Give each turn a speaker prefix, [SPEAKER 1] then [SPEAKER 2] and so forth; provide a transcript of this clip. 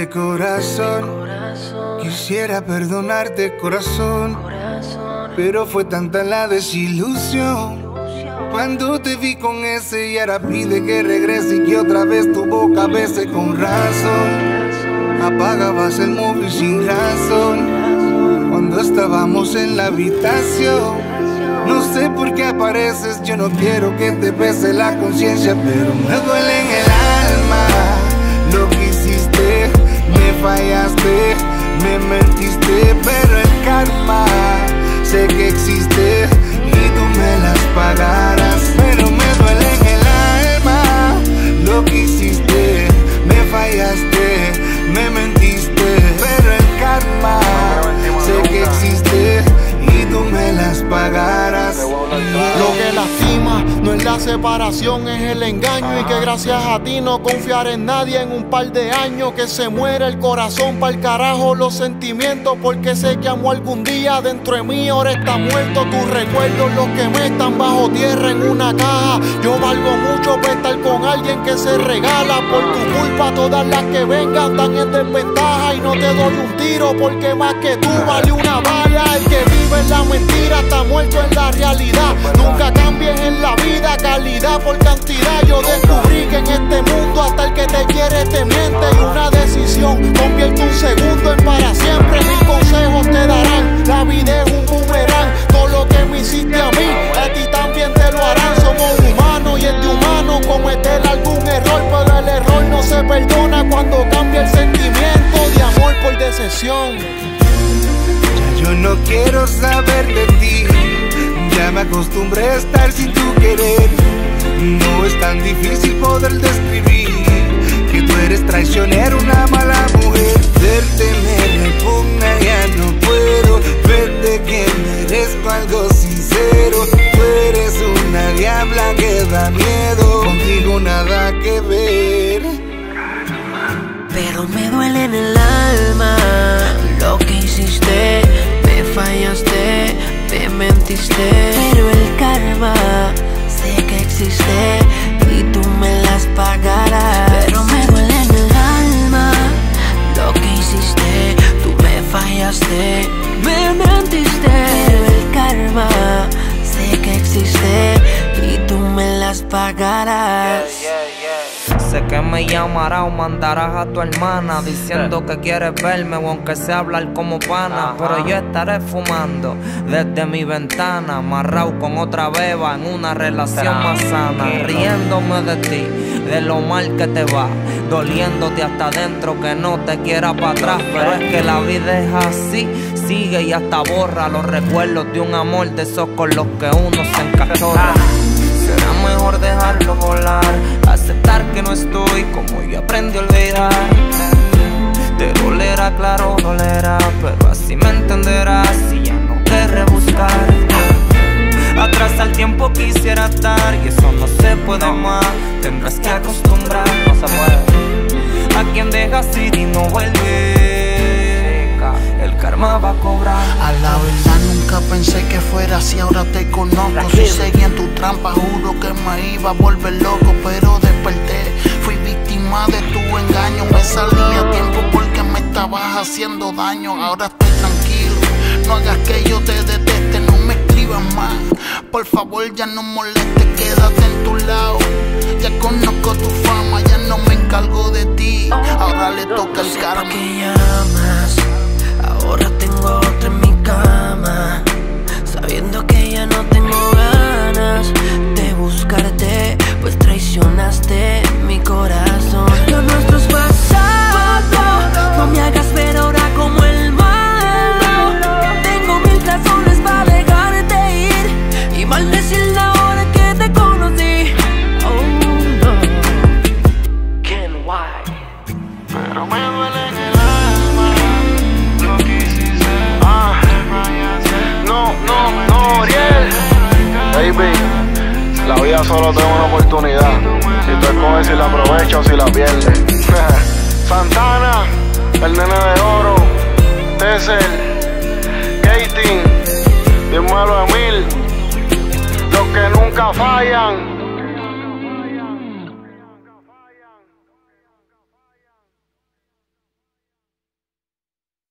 [SPEAKER 1] de corazón. Quisiera perdonarte, corazón, pero fue tanta la desilusión cuando te vi con ese y ahora pide que regrese y que otra vez tu boca bese con razón. Apagabas el móvil sin razón cuando estábamos en la habitación. No sé por qué apareces, yo no quiero que te pese la conciencia, pero me duele en el alma lo que hiciste. Me fallaste, me mentiste, pero el karma sé que existe y tú me las pagarás. Pero me duele en el alma lo que hiciste. Me fallaste, me mentiste, pero el karma sé que existe y tú me las pagarás.
[SPEAKER 2] Lo que lastima no es la separación, es el engaño. Y que gracias a ti no confiar en nadie en un par de años. Que se muere el corazón, pa'l carajo los sentimientos. Porque sé que amo algún día dentro de mí, ahora está muerto. Tus recuerdos los que me están bajo tierra en una caja. Yo valgo mucho para estar con alguien que se regala. Por tu culpa todas las que vengan están en desventaja. Y no te doy un tiro porque más que tú vale una bala. El que vive en la mentira está muerto en la realidad. Nunca cambies en la vida, calidad por cantidad. Yo descubrí que en este mundo hasta el que te quiere te miente. Y una decisión convierte un segundo en para siempre. Mis consejos te darán, la vida es un boomerang. Todo lo que me hiciste a mí, a ti también te lo harán. Somos humanos y es de humano cometer algún error, pero el error no se perdona cuando cambia el sentimiento de amor por decepción.
[SPEAKER 1] Yo no quiero saber de ti, ya me acostumbré a estar sin tu querer. No es tan difícil poder describir que tú eres traicionero, una mala mujer. Verte me repugna, ya no puedo verte que merezco algo sincero. Tú eres una diabla que da miedo, contigo nada que ver.
[SPEAKER 3] Pero me duele en el alma lo que hiciste. Me fallaste, me mentiste, pero el karma sé que existe y tú me las pagarás. Pero me duele en el alma lo que hiciste. Tú me fallaste, me mentiste, pero el karma sé que existe y tú me las pagarás.
[SPEAKER 4] Sé que me llamarás o mandarás a tu hermana diciendo que quieres verme o aunque sea hablar como pana. Pero yo estaré fumando desde mi ventana, amarrado con otra beba en una relación más sana, riéndome de ti, de lo mal que te va, doliéndote hasta adentro que no te quiera para atrás. Pero es que la vida es así, sigue y hasta borra los recuerdos de un amor de esos con los que uno se encachorra. Será mejor dejarlo volar, aceptar que no estoy como yo aprendí a olvidar. Te dolerá, claro, dolerá, pero así me entenderás si ya no te rebuscar. Atrás al tiempo quisiera estar y eso no se puede más. Tendrás que acostumbrar, no se puede. A quien dejas ir y no vuelve, el karma va a cobrar.
[SPEAKER 2] A la verdad nunca pensé que fuera así, ahora te conozco. Si seguía en tu trampa juro que me iba a volver loco, pero desperté, fui víctima de tu engaño. Me salí a tiempo porque me estabas haciendo daño. Ahora estoy tranquilo, no hagas que yo te deteste, no me escribas más. Por favor ya no molestes, quédate en tu lado. Ya conozco tu fama, ya no me encargo de ti. Ahora le toca el karma.
[SPEAKER 3] Que llamas, ahora tengo otra en mi cama, sabiendo que ya no tengo ganas de buscarte, pues traicionaste mi corazón. Lo nuestro es pasado, no me hagas ver ahora como el malo. Tengo mil razones para dejarte ir y maldecir la hora que te conocí. Oh no, Ken White.
[SPEAKER 2] Pero me duele en el alma lo que hiciste. No, Ariel.
[SPEAKER 5] Baby, la vida solo tiene una oportunidad. Si tú escoges si la aprovechas o si la pierdes. Santana, el nene de oro, Tesel, Katie, dímelo Emil, los que nunca fallan.